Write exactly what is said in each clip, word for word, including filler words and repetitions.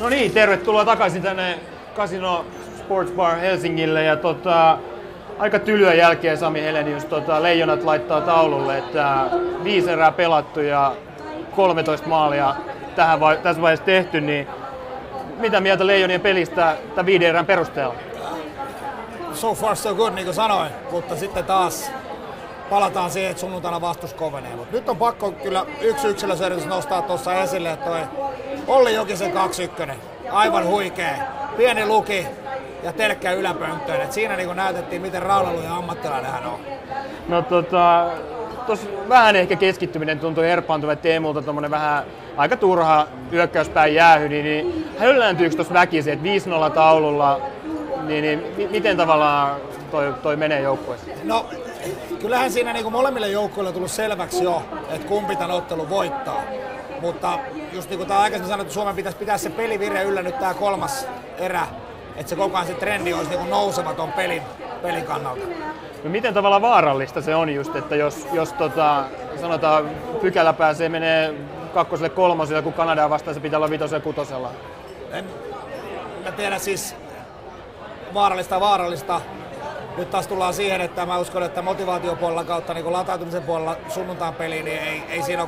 No niin, tervetuloa takaisin tänne Casino Sports Bar Helsingille. Ja tota, aika tylyä jälkeen Sami Helenius tota, Leijonat laittaa taululle, että viisi erää pelattu ja kolmetoista maalia tähän vai- tässä vaiheessa tehty. Niin mitä mieltä Leijonien pelistä tämän viiden erän perusteella? So far so good, niin kuin sanoin, mutta sitten taas palataan siihen, että sunnuntaina vastus kovenee. Mut nyt on pakko kyllä yksi yksilösuoritus nostaa tuossa esille, että toi Olli Jokisen kaksi yksi, aivan huikea, pieni luki ja telkkä yläpönttöön. Et siinä niin näytettiin, miten raulaluja ammattilainen hän on. No tota, tos vähän ehkä keskittyminen tuntui herpaantuvan Teemulta, tommonen vähän aika turha hyökkäyspäin jäähy, niin, niin höllääntyykö tuossa väkisin, että viisi nolla taululla, niin, niin miten tavallaan toi, toi menee joukkueessa? No, kyllähän siinä niin molemmille joukkueille on tullut selväksi jo, että kumpi tämän ottelun voittaa. Mutta just niin kuin tämä aikaisemmin sanottu, että Suomen pitäisi pitää se pelivire yllä nyt tämä kolmas erä, että se koko ajan se trendi olisi niin nousematon pelin, pelin kannalta. No miten tavallaan vaarallista se on just, että jos, jos tota, sanotaan pykälä pääsee menee kakkoselle kolmoselle, kun Kanadaa vastaan se pitää olla vitosella kutosella? En mä tiedä siis vaarallista vaarallista. Nyt taas tullaan siihen, että mä uskon, että motivaatiopuolella kautta niin latautumisen puolella sunnuntain peliin, niin ei, ei siinä, ole,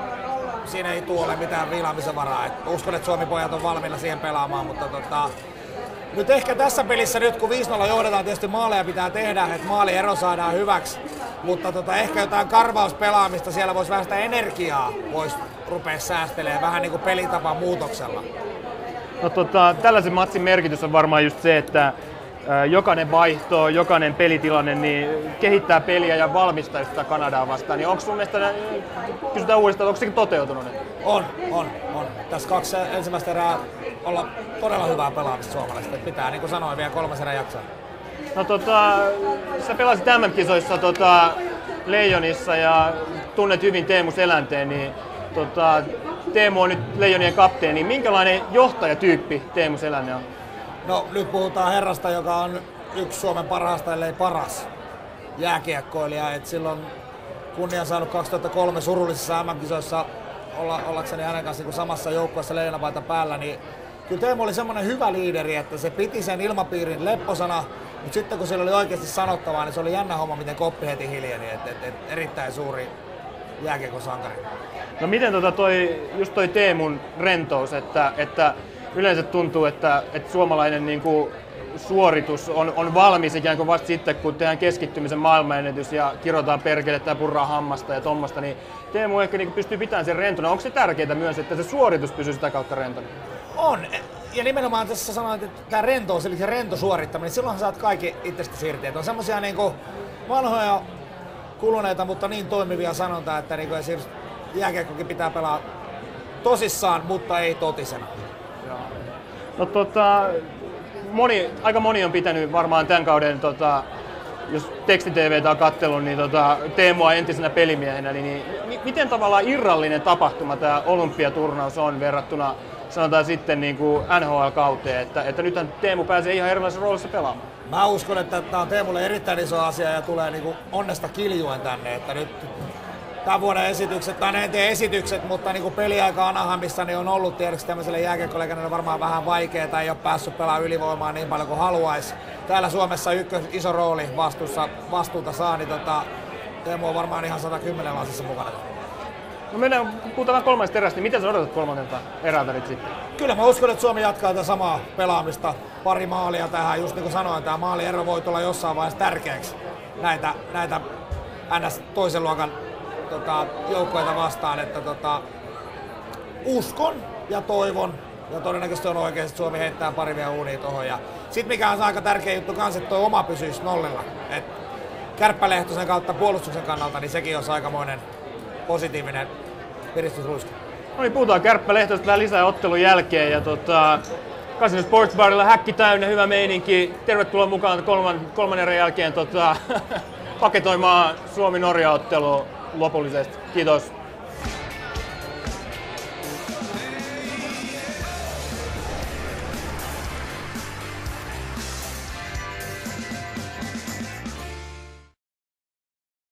siinä ei tule mitään viilaamisen varaa. Et uskon, että Suomi-pojat on valmiina siihen pelaamaan, mutta tota, nyt ehkä tässä pelissä nyt kun viisi nolla johdetaan, tietysti maaleja pitää tehdä, että maaliero saadaan hyväksi, mutta tota, ehkä jotain karvauspelaamista, siellä voisi vähän sitä energiaa voisi rupea säästelemään vähän niin kuin pelitapan muutoksella. No tota, tällaisen matsin merkitys on varmaan just se, että jokainen vaihto, jokainen pelitilanne niin kehittää peliä ja valmistaa sitä Kanadaa vastaan. Niin onko sun mielestä, kysytään uudestaan, onko sekin toteutunut? On, on, on. Tässä kaksi ensimmäistä erää olla todella hyvää pelaamista suomalaisista. Pitää, niin kuin sanoin, vielä kolmas erä jaksaa. No tota, sä pelasit M M-kisoissa tota, Leijonissa ja tunnet hyvin Teemu Selänteen, niin tota, Teemu on nyt Leijonien kapteeni. Minkälainen johtajatyyppi Teemu Selänne on? No nyt puhutaan herrasta, joka on yksi Suomen parhaasta, ellei paras jääkiekkoilija. Et silloin kunnian saanut kaksituhattakolme surullisissa M M-kisoissa olla, ollakseni hänen kanssa niin samassa joukkueessa leijonapaita päällä. Niin kyllä Teemu oli semmoinen hyvä liideri, että se piti sen ilmapiirin lepposana, mutta sitten kun sillä oli oikeasti sanottavaa, niin se oli jännä homma, miten koppi heti hiljeni. Et, et, et erittäin suuri jääkiekon sankari. No miten tota toi, just toi Teemun rentous, että, että yleensä tuntuu, että, että suomalainen niin kuin suoritus on, on valmis ikään kuin vasta sitten, kun tehdään keskittymisen maailmanennätys ja kirotaan perkelettä ja purraa hammasta ja tommasta, niin Teemu ehkä niin pystyy pitämään sen rentona. Onko se tärkeää myös, että se suoritus pysyy sitä kautta rentona? On. Ja nimenomaan tässä sanoit, että tämä rentous, eli se rento suorittaminen, silloin saat kaikki itsestä irti. Että on semmoisia niin kuin vanhoja kuluneita, mutta niin toimivia sanontaa, että niin kuin jääkiekkokin pitää pelaa tosissaan, mutta ei totisena. No tota, moni, aika moni on pitänyt varmaan tämän kauden, tota, jos teksti-tv:tä on katsellut, niin tota, Teemua entisenä pelimiehenä, niin, niin miten tavallaan irrallinen tapahtuma tämä olympiaturnaus on verrattuna sanotaan sitten niin kuin N H L-kauteen, että, että nythän Teemu pääsee ihan erilaisessa roolissa pelaamaan. Mä uskon, että tämä on Teemulle erittäin iso asia ja tulee niin kuin onnesta kiljuen tänne, että nyt tämän vuoden esitykset, tai en tee esitykset, mutta niin kuin peliaika Anaheimissa niin on ollut tiedoksi tämmöiselle jääkiekkoleikannille varmaan vähän vaikeaa tai ei ole päässyt pelaamaan ylivoimaa niin paljon kuin haluaisi. Täällä Suomessa ykkös iso rooli vastuussa, vastuuta saa, niin tota, Teemu on varmaan ihan sata kymmenen lasissa mukana. No mennään, puhutaan kolmannesta erästä, niin mitä sä odotat kolmannelta erältä nyt sitten? Kyllä mä uskon, että Suomi jatkaa tätä samaa pelaamista, pari maalia tähän, just niin kuin sanoin, tämä maaliero voi tulla jossain vaiheessa tärkeäksi näitä, näitä N S toisen luokan Tota, joukkoita vastaan, että tota, uskon ja toivon, ja todennäköisesti on oikein, että Suomi heittää pari vielä uunia tuohon. Sitten mikä on aika tärkeä juttu kans, että tuo oma pysyisi nollilla. Et Kärppälehtosen kautta puolustuksen kannalta, niin sekin on aikamoinen positiivinen piristysruiske. No niin, puhutaan Kärppälehtosta vähän lisää ottelun jälkeen. Ja tota, Casino Sports Barilla häkki täynnä, hyvä meininki. Tervetuloa mukaan kolman, kolmannen erän jälkeen tota, paketoimaan Suomi-Norja-ottelua lopullisesti. Kiitos.